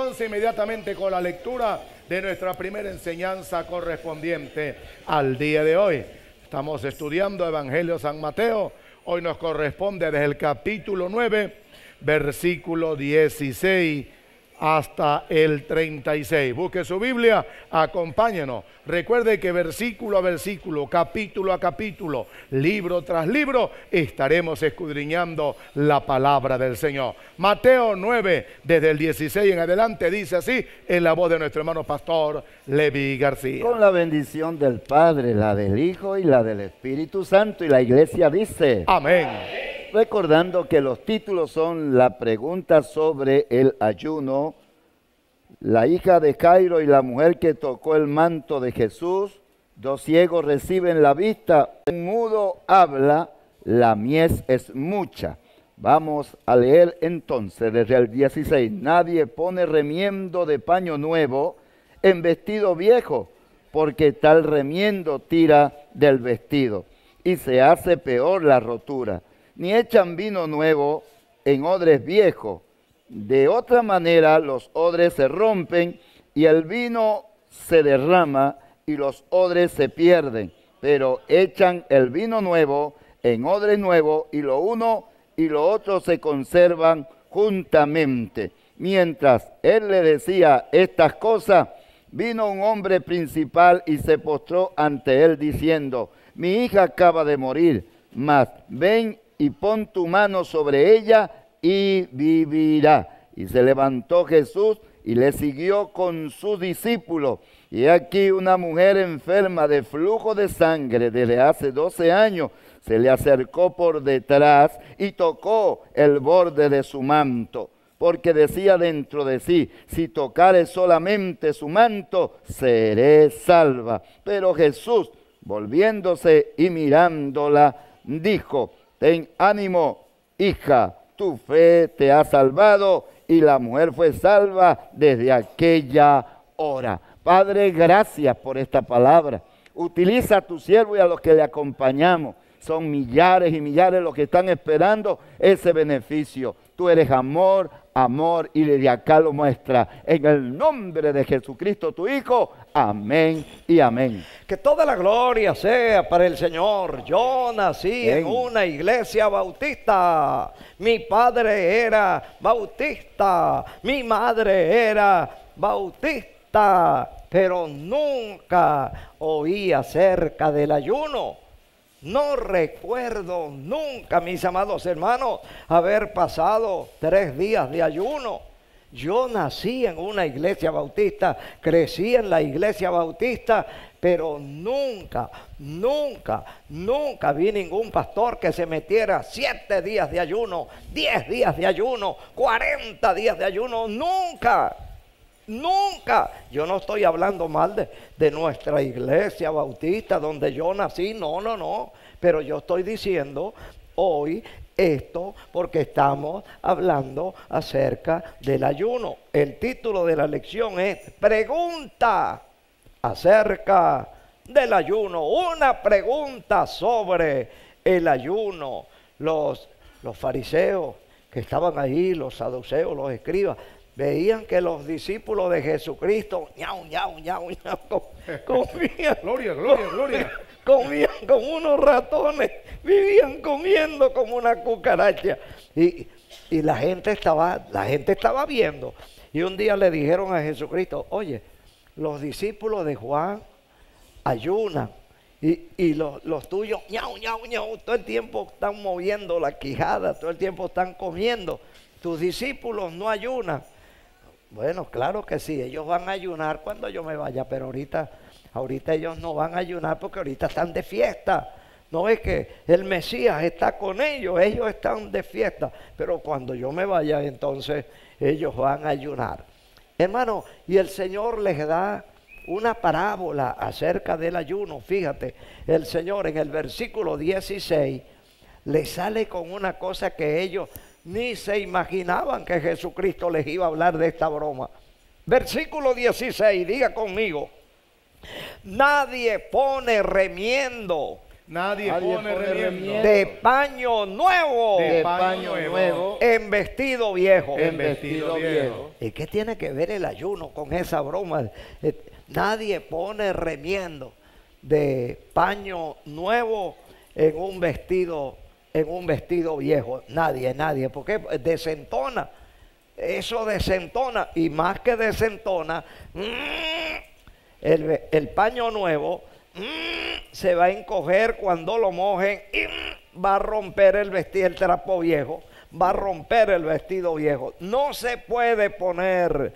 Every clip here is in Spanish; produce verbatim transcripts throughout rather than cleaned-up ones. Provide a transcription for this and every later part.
entonces inmediatamente con la lectura de nuestra primera enseñanza correspondiente al día de hoy. Estamos estudiando Evangelio San Mateo. Hoy nos corresponde desde el capítulo nueve, versículo dieciséis hasta el treinta y seis. Busque su Biblia, acompáñenos. Recuerde que versículo a versículo, capítulo a capítulo, libro tras libro, estaremos escudriñando la palabra del Señor. Mateo nueve, desde el dieciséis en adelante, dice así, en la voz de nuestro hermano pastor Levi García. Con la bendición del Padre, la del Hijo y la del Espíritu Santo, y la iglesia dice: amén. Recordando que los títulos son la pregunta sobre el ayuno, la hija de Jairo y la mujer que tocó el manto de Jesús, dos ciegos reciben la vista, un mudo habla, la mies es mucha. Vamos a leer entonces desde el dieciséis. Nadie pone remiendo de paño nuevo en vestido viejo, porque tal remiendo tira del vestido y se hace peor la rotura. Ni echan vino nuevo en odres viejos. De otra manera los odres se rompen y el vino se derrama y los odres se pierden. Pero echan el vino nuevo en odres nuevos y lo uno y lo otro se conservan juntamente. Mientras él le decía estas cosas, vino un hombre principal y se postró ante él diciendo: mi hija acaba de morir, mas ven y pon tu mano sobre ella y vivirá. Y se levantó Jesús y le siguió con sus discípulos. Y aquí una mujer enferma de flujo de sangre desde hace doce años se le acercó por detrás y tocó el borde de su manto, porque decía dentro de sí: si tocare solamente su manto, seré salva. Pero Jesús, volviéndose y mirándola, dijo: ten ánimo, hija, tu fe te ha salvado. Y la mujer fue salva desde aquella hora. Padre, gracias por esta palabra. Utiliza a tu siervo y a los que le acompañamos. Son millares y millares los que están esperando ese beneficio. Tú eres amor, amor, y desde acá lo muestra. En el nombre de Jesucristo, tu Hijo. Amén y amén. Que toda la gloria sea para el Señor. Yo nací Bien. en una iglesia bautista. Mi padre era bautista. Mi madre era bautista. Pero nunca oí acerca del ayuno. No recuerdo nunca, mis amados hermanos, haber pasado tres días de ayuno. Yo nací en una iglesia bautista, crecí en la iglesia bautista, pero nunca, nunca, nunca vi ningún pastor que se metiera siete días de ayuno, diez días de ayuno, cuarenta días de ayuno, nunca. Nunca. Yo no estoy hablando mal de, de nuestra iglesia bautista donde yo nací, no, no, no. Pero yo estoy diciendo hoy esto porque estamos hablando acerca del ayuno. El título de la lección es Pregunta acerca del ayuno. Una pregunta sobre el ayuno. Los, los fariseos que estaban ahí, los saduceos, los escribas, veían que los discípulos de Jesucristo, ñau, ñau, ñau, ñau, comían, Gloria, gloria, gloria. comían como unos ratones, vivían comiendo como una cucaracha. Y, y la gente estaba, la gente estaba viendo. Y un día le dijeron a Jesucristo: oye, los discípulos de Juan ayunan. Y, y los, los tuyos, ñau, ñau, ñau, todo el tiempo están moviendo la quijada, todo el tiempo están comiendo. Tus discípulos no ayunan. Bueno, claro que sí, ellos van a ayunar cuando yo me vaya, pero ahorita, ahorita ellos no van a ayunar porque ahorita están de fiesta. No es que el Mesías está con ellos, ellos están de fiesta, pero cuando yo me vaya, entonces ellos van a ayunar. Hermano, y el Señor les da una parábola acerca del ayuno. Fíjate, el Señor en el versículo dieciséis le sale con una cosa que ellos ni se imaginaban que Jesucristo les iba a hablar de esta broma. Versículo dieciséis, diga conmigo: nadie pone remiendo Nadie, Nadie pone, pone remiendo. remiendo. de paño nuevo De de paño paño nuevo. nuevo en vestido viejo. en vestido viejo. ¿Y qué tiene que ver el ayuno con esa broma? Eh, Nadie pone remiendo de paño nuevo en un vestido, en un vestido viejo. Nadie, nadie, porque desentona. Eso desentona, y más que desentona, el, el paño nuevo se va a encoger cuando lo mojen y va a romper el vestido, el trapo viejo, va a romper el vestido viejo. No se puede poner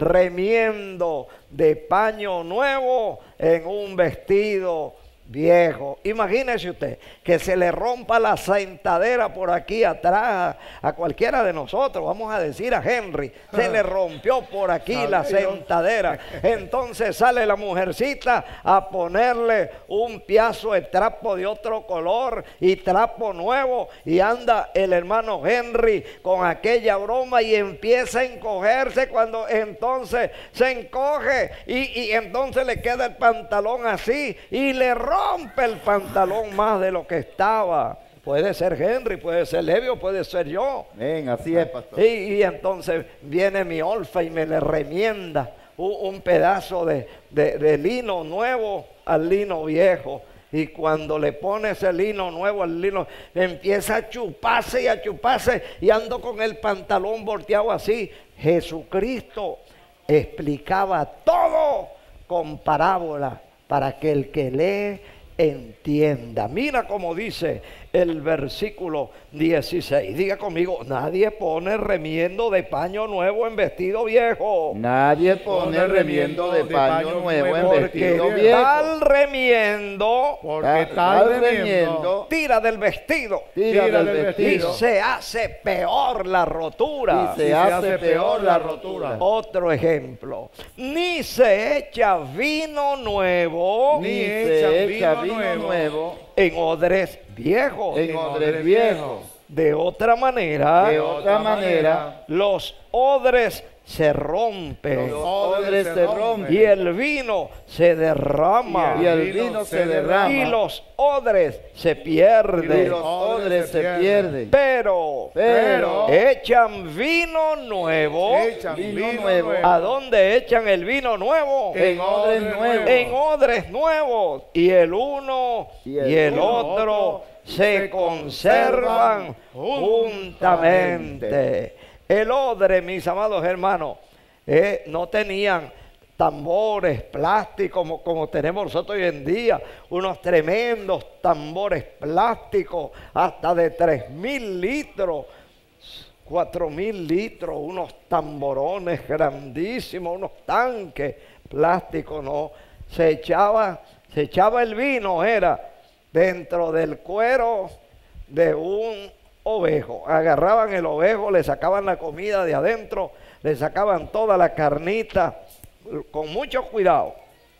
remiendo de paño nuevo en un vestido viejo. Imagínese usted que se le rompa la sentadera por aquí atrás a, a cualquiera de nosotros, vamos a decir a Henry, se le rompió por aquí la sentadera. Entonces sale la mujercita a ponerle un pedazo de trapo de otro color y trapo nuevo, y anda el hermano Henry con aquella broma y empieza a encogerse. Cuando entonces se encoge y, y entonces le queda el pantalón así y le rompe el pantalón más de lo que estaba. Puede ser Henry, puede ser Levio, puede ser yo. Ven, así es, pastor. Y, y entonces viene mi olfa y me le remienda un, un pedazo de, de, de lino nuevo al lino viejo. Y cuando le pone ese lino nuevo al lino, empieza a chuparse y a chuparse, y ando con el pantalón volteado así. Jesucristo explicaba todo con parábola para que el que lee entienda. Mira cómo dice el versículo dieciséis. Diga conmigo: nadie pone remiendo de paño nuevo en vestido viejo. Nadie pone remiendo de paño nuevo en Porque vestido viejo. tal remiendo Porque Tal- tal tal remiendo remiendo tira del vestido tira tira del del y vestido vestido. se hace peor la rotura. y se hace peor la rotura. Otro ejemplo: ni se echa vino nuevo Ni Ni echa se vino echa vino nuevo nuevo en odres viejos. en odres viejos. De otra manera, De otra manera, los odres se rompen los odres se rompen y el vino se derrama y el vino se derrama y los odres se y pierden. los odres se pierden. Pero, Pero echan vino nuevo. Echan Vino vino nuevo. nuevo. ¿A dónde echan el vino nuevo? en odres nuevos. En odres nuevos. Y el uno y Y el, el otro se conservan juntamente. El odre, mis amados hermanos, eh, no tenían tambores plásticos como, como tenemos nosotros hoy en día, unos tremendos tambores plásticos hasta de tres mil litros, cuatro mil litros, unos tamborones grandísimos, unos tanques plásticos. No, se echaba, se echaba el vino, era dentro del cuero de un ovejo. Agarraban el ovejo, le sacaban la comida de adentro, le sacaban toda la carnita con mucho cuidado.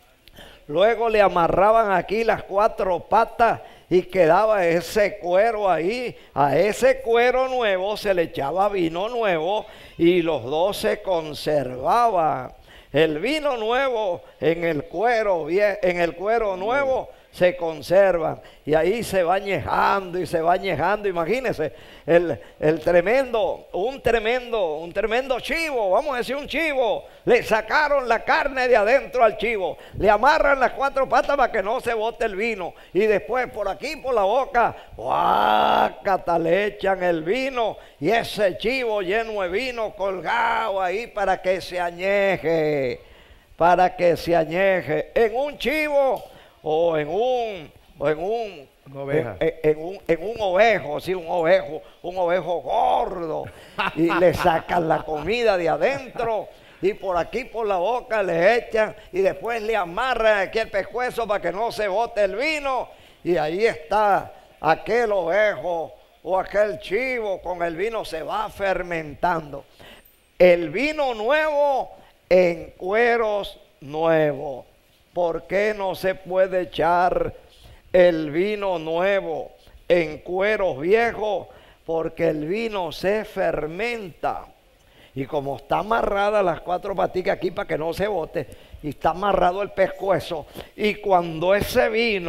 Luego le amarraban aquí las cuatro patas y quedaba ese cuero ahí. A ese cuero nuevo se le echaba vino nuevo y los dos se conservaban. El vino nuevo en el cuero, en el cuero nuevo se conservan, y ahí se va añejando y se va añejando. Imagínense el, el tremendo, un tremendo, un tremendo chivo, vamos a decir un chivo, le sacaron la carne de adentro al chivo, le amarran las cuatro patas para que no se bote el vino, y después por aquí por la boca, ¡guácata!, le echan el vino, y ese chivo lleno de vino colgado ahí para que se añeje, para que se añeje en un chivo o en un, o en un, Una oveja. En, en un, en un ovejo, sí, un ovejo, un ovejo gordo, y le sacan la comida de adentro, y por aquí por la boca le echan, y después le amarran aquí el pescuezo para que no se bote el vino, y ahí está aquel ovejo o aquel chivo con el vino, se va fermentando. El vino nuevo en cueros nuevos. ¿Por qué no se puede echar el vino nuevo en cueros viejos? Porque el vino se fermenta. Y como está amarrada las cuatro paticas aquí para que no se bote, y está amarrado el pescuezo, y cuando ese vino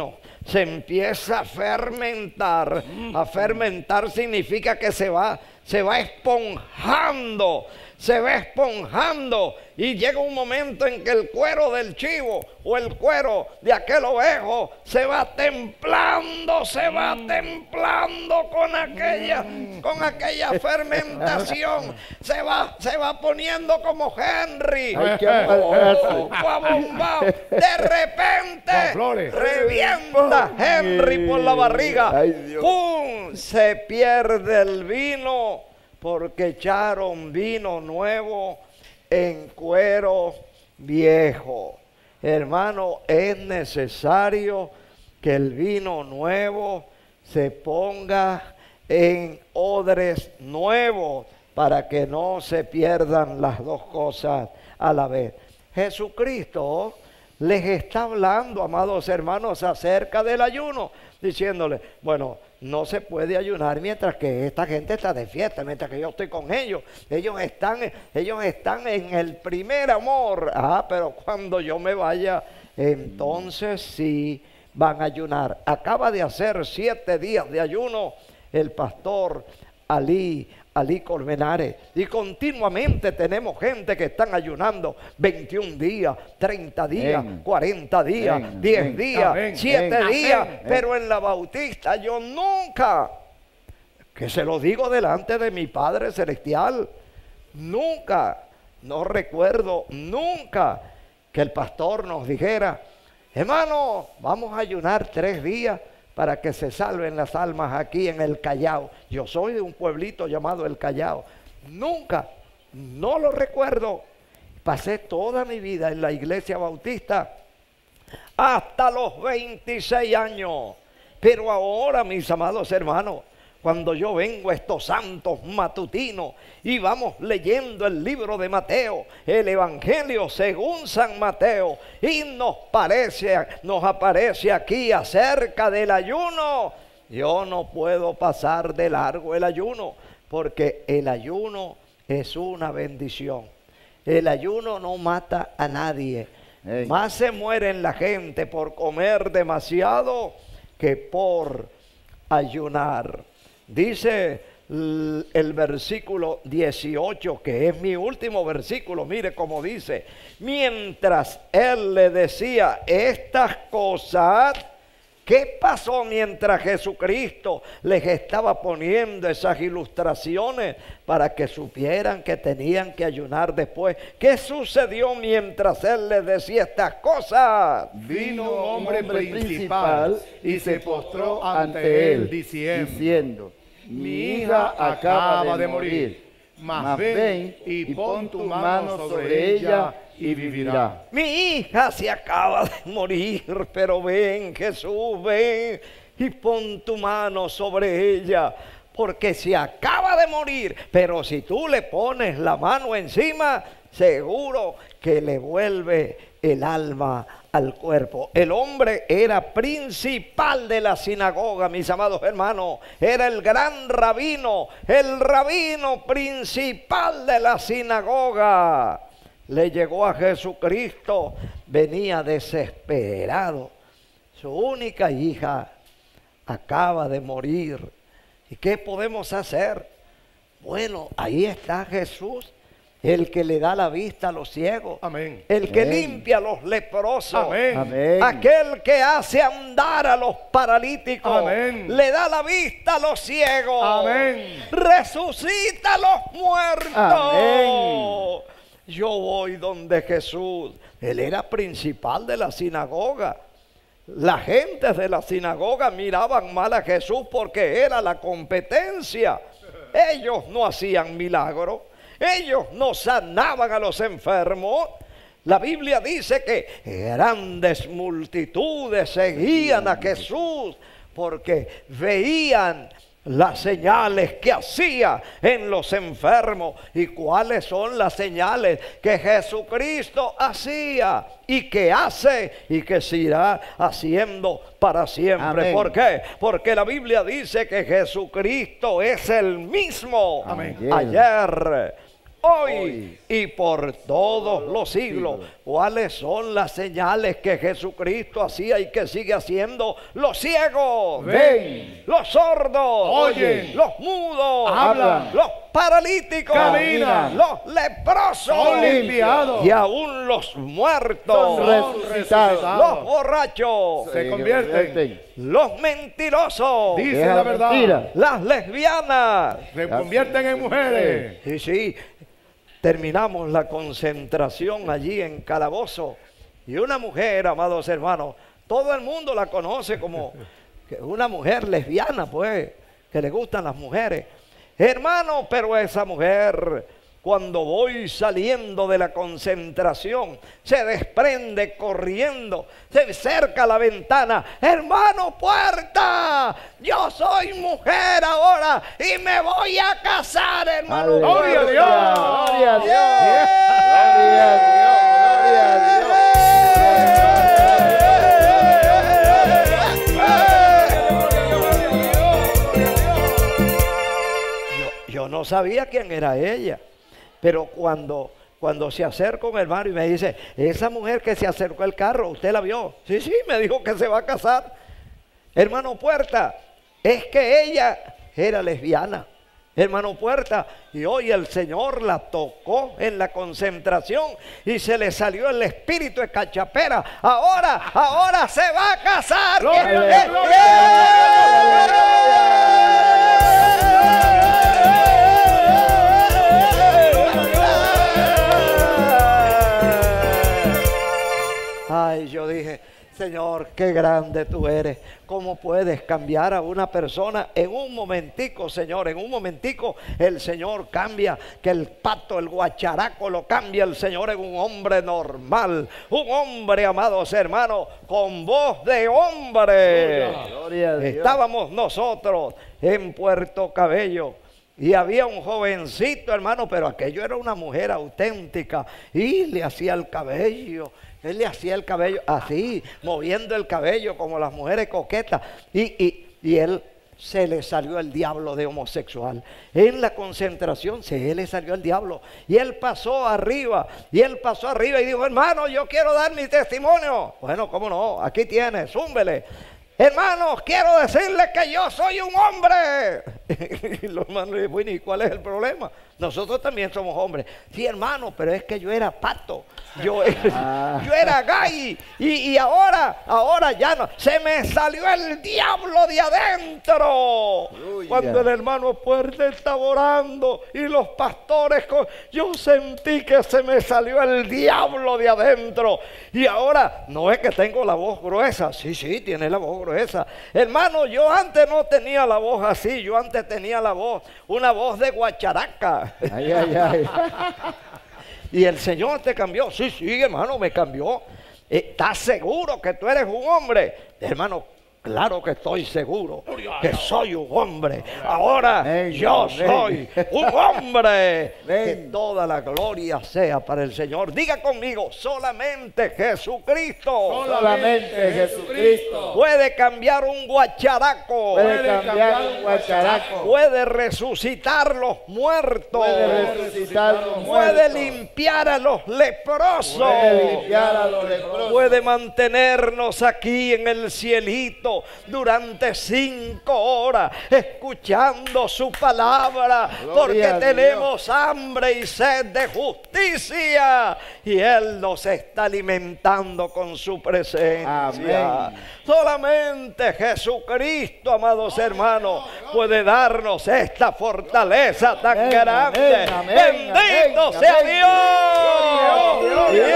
se empieza a fermentar. A fermentar significa que se va, se va esponjando, se va esponjando, y llega un momento en que el cuero del chivo o el cuero de aquel ovejo se va templando, se va templando con aquella, con aquella fermentación, se va, se va poniendo como Henry. Hay que amargarse. Oh, abombao. De repente revienta Henry por la barriga. Ay, Dios. ¡Pum! Se pierde el vino, porque echaron vino nuevo en cuero viejo. Hermano, es necesario que el vino nuevo se ponga en odres nuevos para que no se pierdan las dos cosas a la vez. Jesucristo les está hablando, amados hermanos, acerca del ayuno, diciéndole, bueno, no se puede ayunar mientras que esta gente está de fiesta, mientras que yo estoy con ellos. Ellos están, ellos están en el primer amor. Ah, pero cuando yo me vaya, entonces sí van a ayunar. Acaba de hacer siete días de ayuno el pastor Ali, Ali Colmenares, y continuamente tenemos gente que están ayunando veintiún días, treinta días, Amén. cuarenta días, Amén. diez Amén. días, Amén. siete Amén. días, Amén. pero en la Bautista yo nunca, que se lo digo delante de mi Padre Celestial, nunca, no recuerdo nunca que el pastor nos dijera, hermano, vamos a ayunar tres días para que se salven las almas aquí en el Callao. Yo soy de un pueblito llamado el Callao. Nunca, no lo recuerdo. Pasé toda mi vida en la iglesia bautista hasta los veintiséis años. Pero ahora, mis amados hermanos, cuando yo vengo a estos santos matutinos y vamos leyendo el libro de Mateo, el Evangelio según San Mateo, y nos parece, nos aparece aquí acerca del ayuno, yo no puedo pasar de largo el ayuno, porque el ayuno es una bendición. El ayuno no mata a nadie. Hey. Más se mueren la gente por comer demasiado que por ayunar. Dice el, el versículo dieciocho, que es mi último versículo, mire cómo dice, mientras él le decía estas cosas, ¿qué pasó mientras Jesucristo les estaba poniendo esas ilustraciones para que supieran que tenían que ayunar después? ¿Qué sucedió mientras él les decía estas cosas? Vino un hombre principal y se postró ante él diciendo, diciendo, mi hija acaba de morir, mas ven y pon tu mano sobre ella y vivirá. Mi hija se acaba de morir, pero ven, Jesús, ven y pon tu mano sobre ella, porque se acaba de morir, pero si tú le pones la mano encima, seguro que le vuelve el alma al cuerpo. El hombre era principal de la sinagoga, mis amados hermanos, era el gran rabino, el rabino principal de la sinagoga. Le llegó a Jesucristo, venía desesperado. Su única hija acaba de morir. ¿Y qué podemos hacer? Bueno, ahí está Jesús, el que le da la vista a los ciegos. Amén. El que Amén. limpia a los leprosos. Amén. Amén. Aquel que hace andar a los paralíticos. Amén. Le da la vista a los ciegos. Amén. Resucita a los muertos. Amén. Yo voy donde Jesús. Él era principal de la sinagoga. La gente de la sinagoga miraban mal a Jesús porque era la competencia. Ellos no hacían milagros. Ellos no sanaban a los enfermos. La Biblia dice que grandes multitudes seguían a Jesús porque veían las señales que hacía en los enfermos. ¿Y cuáles son las señales que Jesucristo hacía y que hace y que se irá haciendo para siempre? Amén. ¿Por qué? Porque la Biblia dice que Jesucristo es el mismo Amén. ayer, hoy, Hoy. y por todos los siglos. ¿Cuáles son las señales que Jesucristo hacía y que sigue haciendo? Los ciegos Ven. los sordos Oyen. los mudos Hablan. los paralíticos Caminan. los leprosos Son limpiados. y aún los muertos, Son resucitados. los borrachos, Se convierten. los mentirosos, Dicen Deja la la verdad. mentira. las lesbianas. Se convierten en mujeres. Sí, sí, terminamos la concentración allí en Calabozo y una mujer, amados hermanos, todo el mundo la conoce como que una mujer lesbiana, pues, que le gustan las mujeres. Hermano, pero esa mujer, cuando voy saliendo de la concentración, se desprende corriendo, se acerca a la ventana. Hermano, puerta, yo soy mujer ahora y me voy a casar, hermano. Gloria a puerta. Dios. Gloria a Dios. Yeah. Gloria a Dios. Gloria a Dios. Yo, yo no sabía quién era ella, pero cuando, cuando se acerca un hermano y me dice, esa mujer que se acercó al carro, ¿usted la vio? Sí, sí, me dijo que se va a casar. Hermano Puerta, es que ella era lesbiana. Hermano Puerta, y hoy el Señor la tocó en la concentración y se le salió el espíritu de cachapera. Ahora, ahora se va a casar. Gloria a Dios, ¡Eh, gloria a Dios, Ay, yo dije, Señor, qué grande tú eres. ¿Cómo puedes cambiar a una persona en un momentico, Señor? En un momentico el Señor cambia, que el pato, el guacharaco lo cambia el Señor en un hombre normal. Un hombre, amados hermanos, con voz de hombre. Gloria a Dios. Estábamos nosotros en Puerto Cabello. Y había un jovencito, hermano, pero aquello era una mujer auténtica. Y le hacía el cabello. Él le hacía el cabello así, moviendo el cabello como las mujeres coquetas. Y, y, y él se le salió el diablo de homosexual. En la concentración se le salió el diablo. Y él pasó arriba. Y él pasó arriba y dijo, hermano, yo quiero dar mi testimonio. Bueno, cómo no, aquí tienes, zúmbele. Hermanos, quiero decirles que yo soy un hombre. Y los hermanos le dicen, bueno, ¿y cuál es el problema? Nosotros también somos hombres. Sí, hermano, pero es que yo era pato. Yo, Ah. yo era gay. Y, y ahora, ahora ya no. Se me salió el diablo de adentro. Aleluya. Cuando el hermano Puerta estaba orando y los pastores, con- yo sentí que se me salió el diablo de adentro. Y ahora, no es que tengo la voz gruesa. Sí, sí, tiene la voz gruesa. Hermano, yo antes no tenía la voz así. Yo antes tenía la voz, una voz de guacharaca. Ay, ay, ay. Y el Señor te cambió. Sí, sí, hermano, me cambió. ¿Estás seguro que tú eres un hombre? Hermano, claro que estoy seguro que soy un hombre. Ahora Amén, yo amén. soy un hombre. Amén. Que toda la gloria sea para el Señor. Diga conmigo, solamente Jesucristo Solamente Jesucristo puede cambiar un guacharaco. puede cambiar un guacharaco. Puede resucitar los muertos. Puede resucitar los Puede muertos. limpiar a los leprosos. Puede limpiar a los leprosos. Puede mantenernos aquí en el cielito durante cinco horas escuchando su palabra, Gloria porque a tenemos hambre y sed de justicia y Él nos está alimentando con su presencia. Amén. Solamente Jesucristo, amados hermanos, puede darnos esta fortaleza tan Amén, grande. amén, amén, Bendito amén, sea amén. Dios. Gloria a Dios,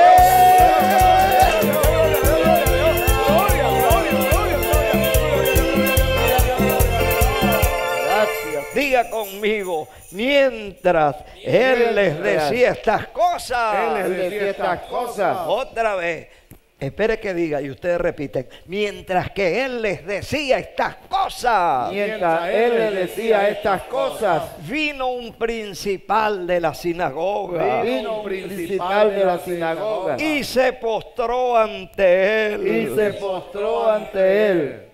Gracias. Diga conmigo, mientras Él les decía estas cosas, Él les decía estas cosas. otra vez, espere que diga y ustedes repiten, mientras que Él les decía estas cosas, Mientras él le decía estas cosas, vino un principal de la sinagoga vino un principal de la sinagoga y se postró ante Él y se postró ante él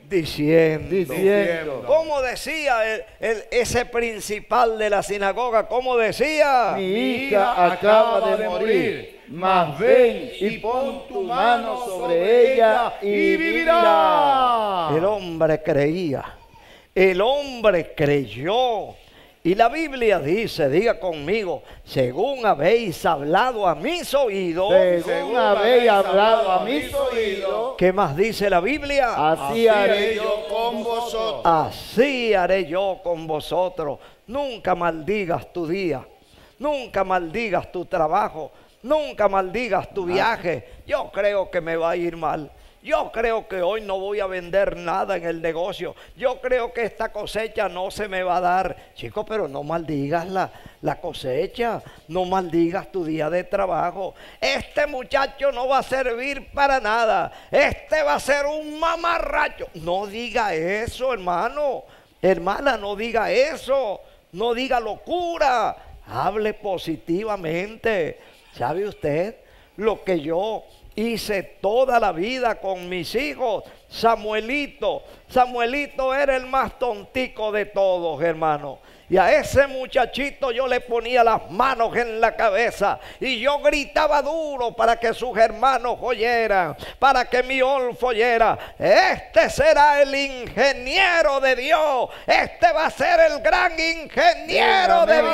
diciendo. Diciendo. ¿Cómo decía el- el- ese principal de la sinagoga? ¿Cómo decía? Mi hija acaba de morir, mas ven y pon tu mano sobre ella y vivirá. El hombre creía, el hombre creyó. Y la Biblia dice, diga conmigo, según habéis hablado a mis oídos. Según habéis hablado a mis oídos, ¿Qué más dice la Biblia? así haré yo con vosotros. Así haré yo con vosotros. Nunca maldigas tu día, nunca maldigas tu trabajo, nunca maldigas tu viaje. Yo creo que me va a ir mal. Yo creo que hoy no voy a vender nada en el negocio. Yo creo que esta cosecha no se me va a dar. Chico, pero no maldigas la, la cosecha. No maldigas tu día de trabajo. Este muchacho no va a servir para nada. Este va a ser un mamarracho. No diga eso, hermano. Hermana, no diga eso. No diga locura. Hable positivamente. ¿Sabe usted lo que yo hice toda la vida con mis hijos? Samuelito, Samuelito era el más tontico de todos, hermano. Y a ese muchachito yo le ponía las manos en la cabeza y yo gritaba duro para que sus hermanos oyeran, para que mi Olfo oyera. Este será el ingeniero de Dios. Este va a ser el gran ingeniero de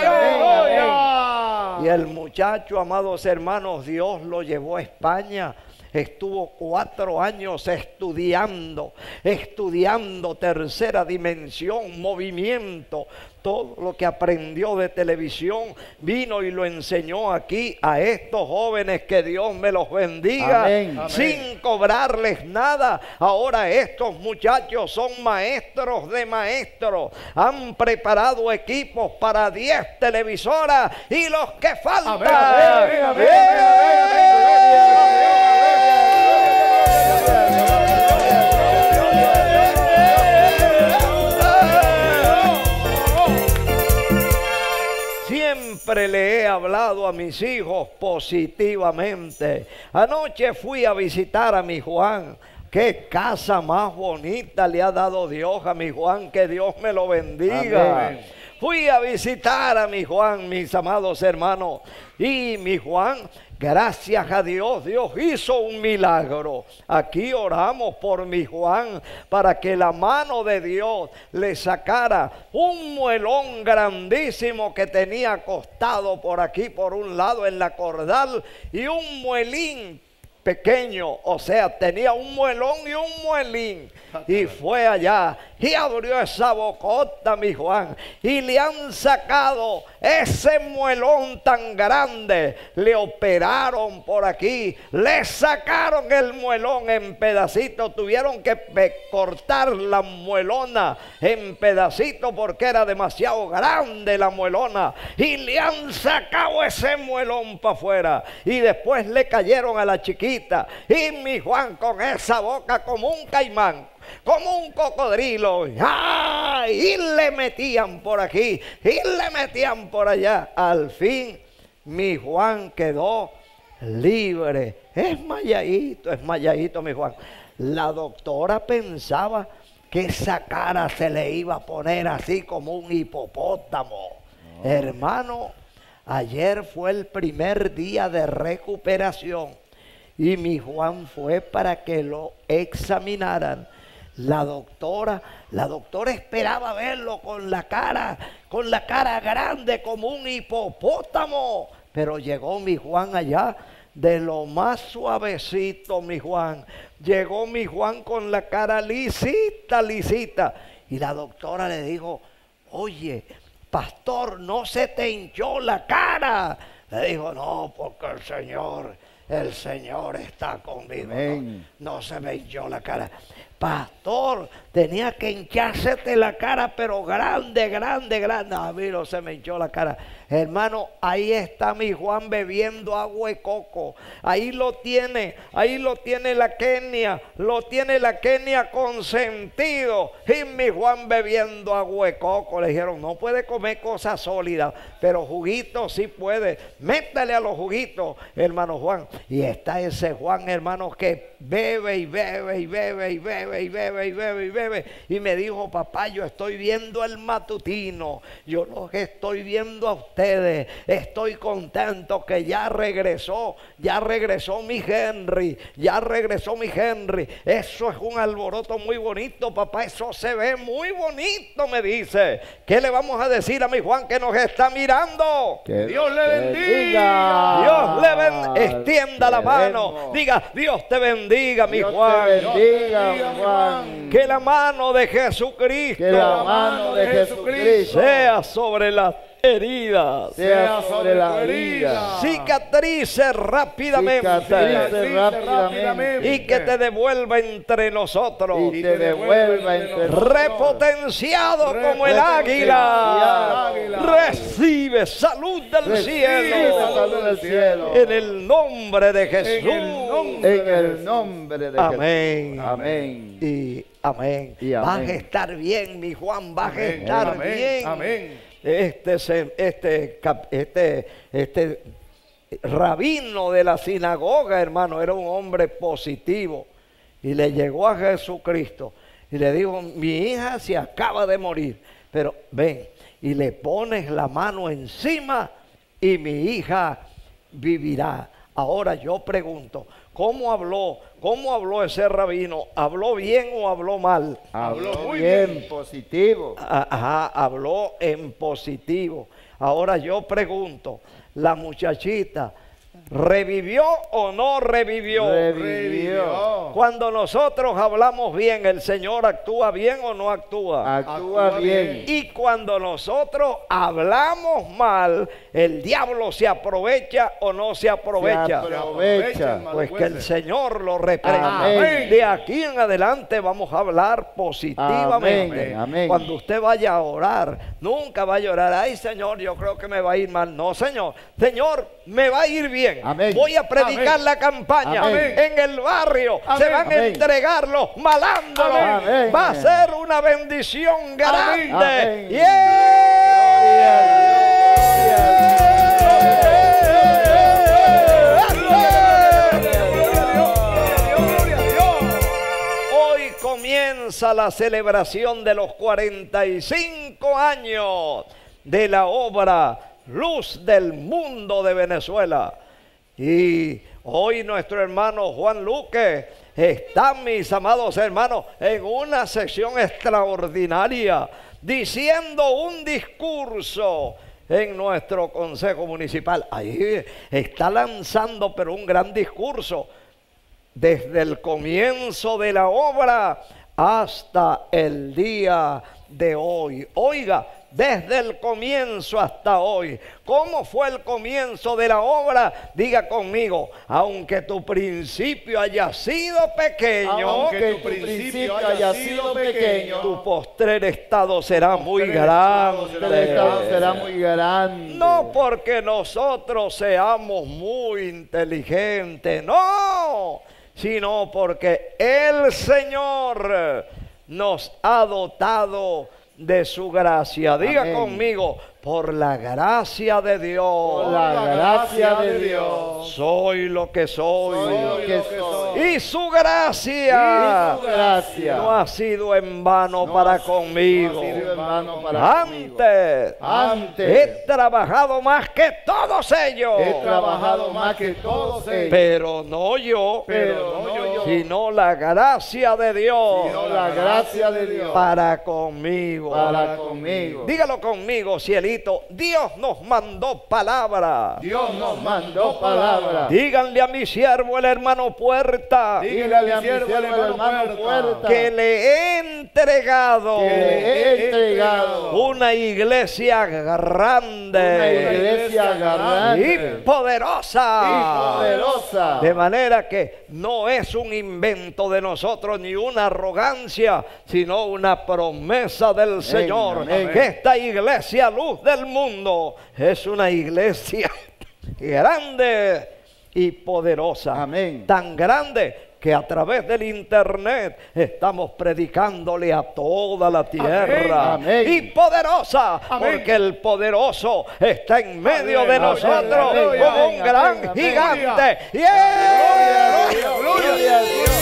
Dios. Y el muchacho, amados hermanos, Dios lo llevó a España. Estuvo cuatro años estudiando, estudiando tercera dimensión, movimiento. Todo lo que aprendió de televisión vino y lo enseñó aquí a estos jóvenes. Que Dios me los bendiga. Amén. Sin cobrarles nada. Ahora estos muchachos son maestros de maestros. Han preparado equipos para diez televisoras y los que faltan. Amén, amén, amén, Siempre le he hablado a mis hijos positivamente. Anoche fui a visitar a mi Juan. Qué casa más bonita le ha dado Dios a mi Juan. Que Dios me lo bendiga. Amén. Fui a visitar a mi Juan, mis amados hermanos. Y mi Juan, gracias a Dios, Dios hizo un milagro. Aquí oramos por mi Juan para que la mano de Dios le sacara un muelón grandísimo que tenía acostado por aquí, por un lado en la cordal, y un muelín pequeño, o sea, tenía un muelón y un muelín. Y fue allá y abrió esa bocota, mi Juan, y le han sacado ese muelón tan grande. Le operaron por aquí, le sacaron el muelón en pedacitos. Tuvieron que cortar la muelona en pedacitos porque era demasiado grande la muelona, y le han sacado ese muelón para afuera. Y después le cayeron a la chiquita, y mi Juan con esa boca como un caimán, como un cocodrilo, ¡ah! Y le metían por aquí y le metían por allá. Al fin mi Juan quedó libre. Es mayadito, es mayadito mi Juan. La doctora pensaba que esa cara se le iba a poner así como un hipopótamo. No. Hermano, ayer fue el primer día de recuperación y mi Juan fue para que lo examinaran. La doctora, la doctora esperaba verlo con la cara, con la cara grande como un hipopótamo. Pero llegó mi Juan allá de lo más suavecito, mi Juan. Llegó mi Juan con la cara lisita, lisita. Y la doctora le dijo, oye, pastor, ¿no se te hinchó la cara? Le dijo, no, porque el Señor, el Señor está conmigo. No, no se me hinchó la cara. Pastor, tenía que hinchársete la cara, pero grande, grande, grande. A mí no se me hinchó la cara. Hermano, ahí está mi Juan bebiendo agua de coco. Ahí lo tiene, ahí lo tiene la Kenia, lo tiene la Kenia consentido. Y mi Juan bebiendo agua de coco. Le dijeron, no puede comer cosas sólidas, pero juguitos sí puede. Métale a los juguitos, hermano Juan. Y está ese Juan, hermano, que bebe y bebe y bebe y bebe y bebe y bebe y bebe. Y me dijo, papá, yo estoy viendo el matutino, yo los estoy viendo a ustedes, estoy contento que ya regresó, ya regresó mi Henry, ya regresó mi Henry. Eso es un alboroto muy bonito, papá, eso se ve muy bonito, me dice. ¿Qué le vamos a decir a mi Juan que nos está mirando? Que Dios le bendiga. Dios le bendiga. Extienda la mano. Queremos. Diga, Dios te bendiga, mi Dios Juan. te bendiga, bendiga, Juan. Que la mano de Jesucristo Que la mano de Jesucristo sea sobre las heridas, sea sobre la herida. cicatrice rápidamente, Cicatrice rápidamente. y que te devuelva entre nosotros, Y te devuelva entre nosotros. repotenciado como el águila. Recibe salud del Recibe cielo salud del cielo. en el nombre de Jesús. En el nombre de Amén. Jesús. Amén. Y amén. Y amén. Vas a estar bien, mi Juan, vas a Amén, estar amén, bien. amén. Este, se- este, cap- este, este rabino de la sinagoga, hermano, era un hombre positivo. Y le llegó a Jesucristo y le dijo, mi hija se acaba de morir, pero ven y le pones la mano encima y mi hija vivirá. Ahora yo pregunto, ¿cómo habló? ¿Cómo habló ese rabino? ¿Habló bien o habló mal? Habló muy bien, bien. positivo. Ajá, habló en positivo. Ahora yo pregunto, ¿la muchachita revivió o no revivió? Revivió. Cuando nosotros hablamos bien, ¿el Señor actúa bien o no actúa? Actúa Actúa bien. Y cuando nosotros hablamos mal, ¿el diablo se aprovecha o no se aprovecha? Se aprovecha. Pues que el Señor lo reprenda. Amén. De aquí en adelante vamos a hablar positivamente. Amén, amén. Cuando usted vaya a orar, nunca vaya a orar, ay Señor, yo creo que me va a ir mal. No, Señor, Señor, me va a ir bien. Amén. Voy a predicar Amén. la campaña. Amén. En el barrio se Amén. van a Amén. entregar los malandros. Amén. Va a ser una bendición grande. Amén. Hoy comienza la celebración de los cuarenta y cinco años de la obra Luz del Mundo de Venezuela. Y hoy nuestro hermano Juan Luque está, mis amados hermanos, en una sesión extraordinaria, diciendo un discurso en nuestro consejo municipal. Ahí está lanzando, pero un gran discurso, desde el comienzo de la obra hasta el día de hoy. Oiga, desde el comienzo hasta hoy. ¿Cómo fue el comienzo de la obra? Diga conmigo, aunque tu principio haya sido pequeño, Aunque tu principio haya sido pequeño, tu postrer estado será muy el grande. estado será muy grande. No porque nosotros seamos muy inteligentes, no, sino porque el Señor nos ha dotado de su gracia. Diga Amén. conmigo, por la gracia de Dios, Por la gracia de Dios, soy lo que soy. soy lo que soy. Y su gracia Y su gracia no ha sido en vano No para ha- conmigo. no ha sido en vano para conmigo. Antes, Antes he trabajado más que todos ellos, he trabajado más que todos ellos, pero no yo, pero no yo, sino la gracia de Dios sino la gracia de Dios para conmigo. para conmigo. Dígalo conmigo, cielito. Dios nos mandó palabra. Dios nos mandó palabra. Díganle a mi siervo, el hermano Puerta, Dígale a mi siervo, el hermano Puerta, que le he entregado que le he entregado una iglesia grande una iglesia grande y poderosa. y poderosa. De manera que no es un invento de nosotros ni una arrogancia, sino una promesa del Señor. amén. Que esta iglesia, Luz del Mundo, es una iglesia grande y poderosa. Amén. Tan grande que a través del internet estamos predicándole a toda la tierra. Amén. Y poderosa, Amén. porque el poderoso está en medio de Amén. nosotros Amén. como un Amén. gran Amén. gigante. Gloria a ¡Yeah! Dios, Gloria a Dios.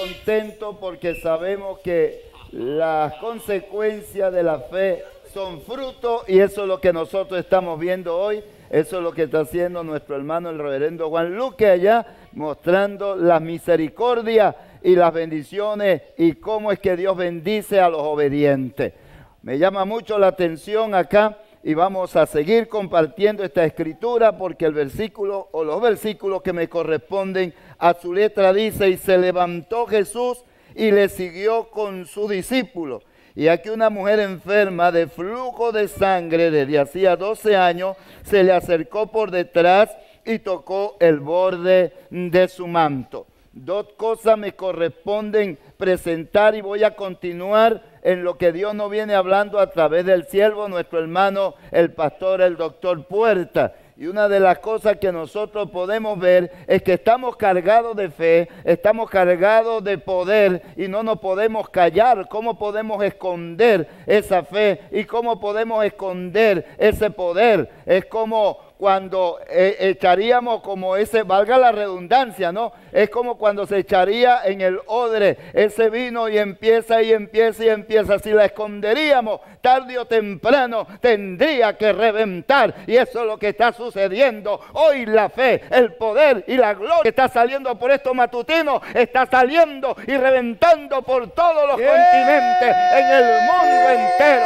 contentos porque sabemos que las consecuencias de la fe son frutos y eso es lo que nosotros estamos viendo hoy. Eso es lo que está haciendo nuestro hermano el reverendo Juan Luque allá, mostrando las misericordias y las bendiciones y cómo es que Dios bendice a los obedientes. Me llama mucho la atención acá y vamos a seguir compartiendo esta escritura porque el versículo o los versículos que me corresponden a su letra dice: y se levantó Jesús y le siguió con sus discípulos. Y aquí una mujer enferma de flujo de sangre desde hacía doce años se le acercó por detrás y tocó el borde de su manto. Dos cosas me corresponden presentar y voy a continuar en lo que Dios nos viene hablando a través del siervo, nuestro hermano, el pastor, el doctor Puerta. Y una de las cosas que nosotros podemos ver es que estamos cargados de fe, estamos cargados de poder y no nos podemos callar. ¿Cómo podemos esconder esa fe y cómo podemos esconder ese poder? Es como cuando eh, echaríamos como ese, valga la redundancia, ¿no? Es como cuando se echaría en el odre ese vino y empieza y empieza y empieza. Si la esconderíamos, tarde o temprano tendría que reventar. Y eso es lo que está sucediendo. Hoy la fe, el poder y la gloria que está saliendo por estos matutinos, está saliendo y reventando por todos los yeah. continentes, en el mundo entero.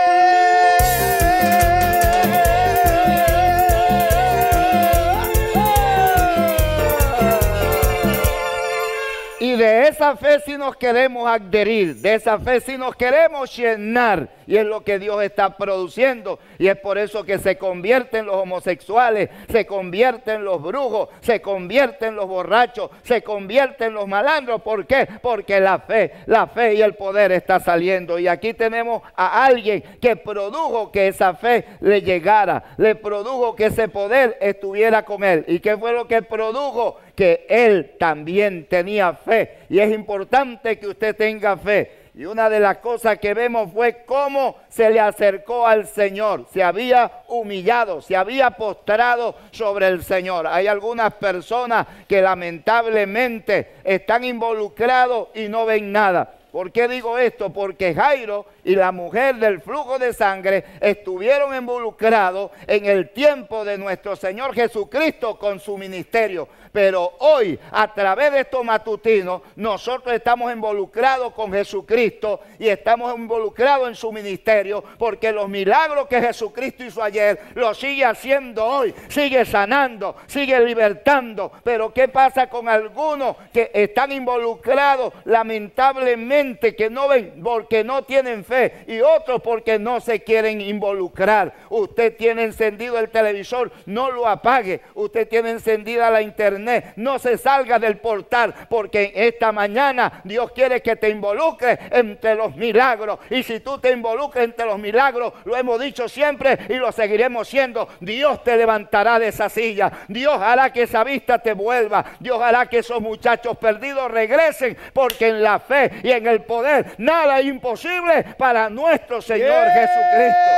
Y de esa fe sí nos queremos adherir, de esa fe sí nos queremos llenar. Y es lo que Dios está produciendo. Y es por eso que se convierten los homosexuales, se convierten los brujos, se convierten los borrachos, se convierten los malandros. ¿Por qué? Porque la fe, la fe y el poder está saliendo. Y aquí tenemos a alguien que produjo que esa fe le llegara, le produjo que ese poder estuviera con él. ¿Y qué fue lo que produjo? Que él también tenía fe. Y es importante que usted tenga fe. Y una de las cosas que vemos fue cómo se le acercó al Señor. Se había humillado, se había postrado sobre el Señor. Hay algunas personas que lamentablemente están involucrados y no ven nada. ¿Por qué digo esto? Porque Jairo y la mujer del flujo de sangre estuvieron involucrados en el tiempo de nuestro Señor Jesucristo con su ministerio. Pero hoy, a través de estos matutinos, nosotros estamos involucrados con Jesucristo y estamos involucrados en su ministerio, porque los milagros que Jesucristo hizo ayer, los sigue haciendo hoy, sigue sanando, sigue libertando. Pero ¿qué pasa con algunos que están involucrados, lamentablemente, que no ven porque no tienen fe, y otros porque no se quieren involucrar? Usted tiene encendido el televisor, no lo apague. Usted tiene encendida la internet, no se salga del portal, porque esta mañana Dios quiere que te involucres entre los milagros. Y si tú te involucras entre los milagros, lo hemos dicho siempre y lo seguiremos siendo, Dios te levantará de esa silla. Dios hará que esa vista te vuelva. Dios hará que esos muchachos perdidos regresen, porque en la fe y en el poder nada es imposible para nuestro Señor yeah. Jesucristo.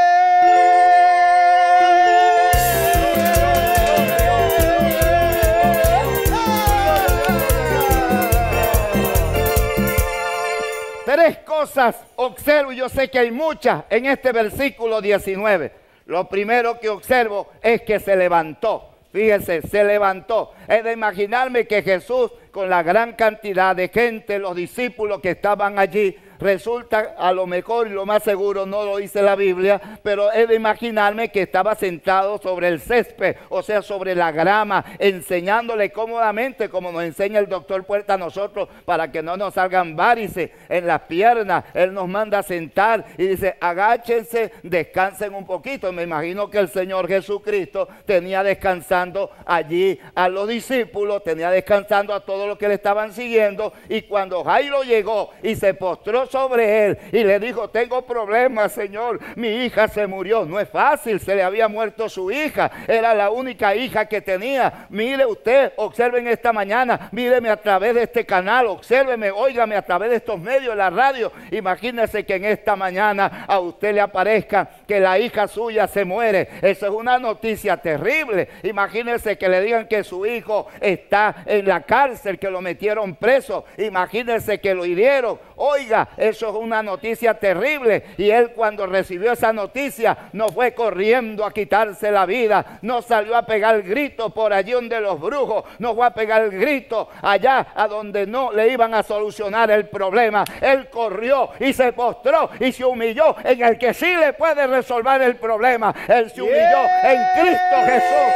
Tres cosas observo, y yo sé que hay muchas en este versículo diecinueve. Lo primero que observo es que se levantó. Fíjense, se levantó. Es de imaginarme que Jesús, con la gran cantidad de gente, los discípulos que estaban allí, resulta, a lo mejor y lo más seguro, no lo dice la Biblia, pero he de imaginarme que estaba sentado sobre el césped, o sea, sobre la grama, enseñándole cómodamente, como nos enseña el doctor Puerta a nosotros, para que no nos salgan varices en las piernas. Él nos manda a sentar y dice, agáchense, descansen un poquito. Me imagino que el Señor Jesucristo tenía descansando allí a los discípulos, tenía descansando a todos los que le estaban siguiendo, y cuando Jairo llegó y se postró sobre él y le dijo, tengo problemas, Señor, mi hija se murió. No es fácil, se le había muerto su hija, era la única hija que tenía. Mire usted, observen esta mañana, míreme a través de este canal, obsérveme, óigame a través de estos medios, la radio. Imagínese que en esta mañana a usted le aparezca que la hija suya se muere. Eso es una noticia terrible. Imagínese que le digan que su hijo está en la cárcel, que lo metieron preso. Imagínese que lo hirieron. Oiga, eso es una noticia terrible. Y él, cuando recibió esa noticia, no fue corriendo a quitarse la vida, no salió a pegar el grito por allí donde los brujos, no fue a pegar el grito allá a donde no le iban a solucionar el problema. Él corrió y se postró y se humilló en el que sí le puede resolver el problema. Él se humilló yeah. en Cristo Jesús.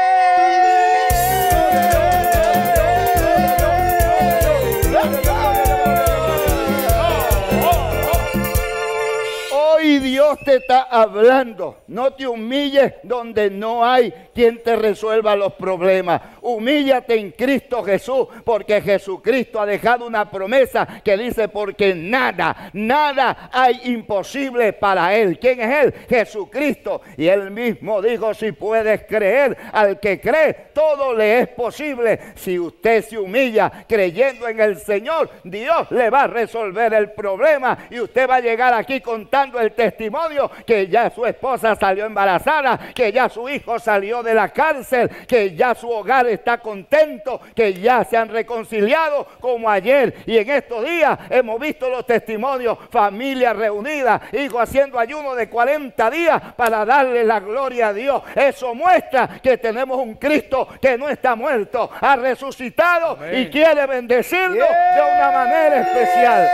Hoy Dios te está hablando. No te humilles donde no hay quien te resuelva los problemas. Humíllate en Cristo Jesús, porque Jesucristo ha dejado una promesa que dice, porque nada, nada hay imposible para Él. ¿Quién es Él? Jesucristo. Y Él mismo dijo, si puedes creer, al que cree, todo le es posible. Si usted se humilla creyendo en el Señor, Dios le va a resolver el problema y usted va a llegar aquí contando el testimonio que ya su esposa salió embarazada, que ya su hijo salió de la cárcel, que ya su hogar está contento, que ya se han reconciliado como ayer y en estos días hemos visto los testimonios, familia reunida, hijos haciendo ayuno de cuarenta días para darle la gloria a Dios. Eso muestra que tenemos un Cristo que no está muerto, ha resucitado. Amén. Y quiere bendecirnos yeah. de una manera especial.